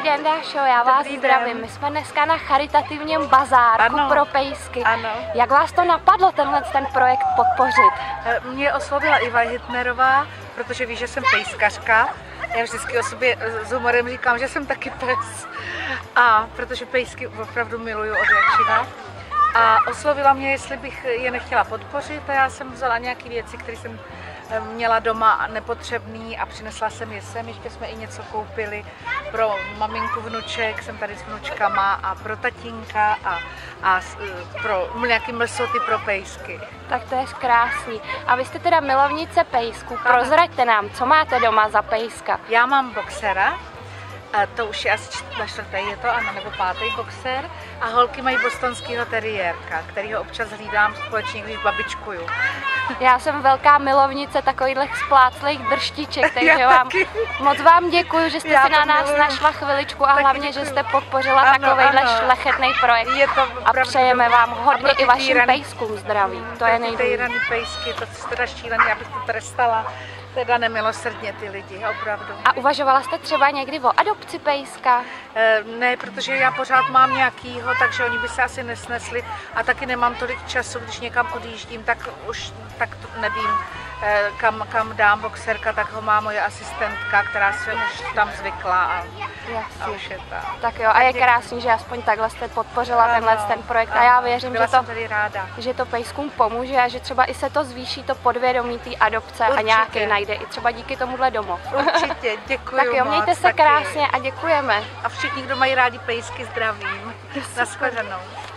Legenda Show, já vás zdravím. My jsme dneska na charitativním bazárku pro pejsky. Ano. Jak vás to napadlo, ten projekt podpořit? Mě oslovila Iva Hitnerová, protože ví, že jsem pejskařka. Já vždycky o sobě s humorem říkám, že jsem taky pes. A protože pejsky opravdu miluju od jakživa. A oslovila mě, jestli bych je nechtěla podpořit, a já jsem vzala nějaké věci, které jsem měla doma nepotřebný a přinesla jsem je sem. Ještě jsme i něco koupili pro maminku vnuček, jsem tady s vnučkama, a pro tatínka a pro nějaký mlsoty pro pejsky. Tak to je krásný. A vy jste teda milovnice pejsků. Prozraďte nám, co máte doma za pejska? Já mám boxera. To už je asi čtvrtý, je to, ano, nebo pátý boxer. A holky mají bostonského teriérka, kterýho občas hlídám společně, když babičkuju. Já jsem velká milovnice takových spláclých drštiček, takže moc vám děkuju, že jste si na nás našla chviličku a hlavně, že jste podpořila takovejhle šlechetný projekt. A přejeme vám hodně i vašim pejskům zdraví. To je nejdůležitější. Týraný pejsky, to je teda šílený, abych to trestala. Teda nemilosrdně ty lidi, opravdu. A uvažovala jste třeba někdy o adopci pejska? Ne, protože já pořád mám nějakýho, takže oni by se asi nesnesli a taky nemám tolik času, když někam odjíždím, tak už tak nevím, kam dám boxerka, tak ho má moje asistentka, která se už tam zvykla a už je tak jo, a je krásný, že aspoň takhle jste podpořila ten projekt a já věřím, že to pejskům pomůže a že třeba i se to zvýší to podvědomí té adopce. Určitě. A nějaký najde i třeba díky tomuhle domov. Určitě, děkuji. Tak jo, mějte se krásně a děkujeme. A všichni, kdo mají rádi pejsky, zdravím. Naschledanou.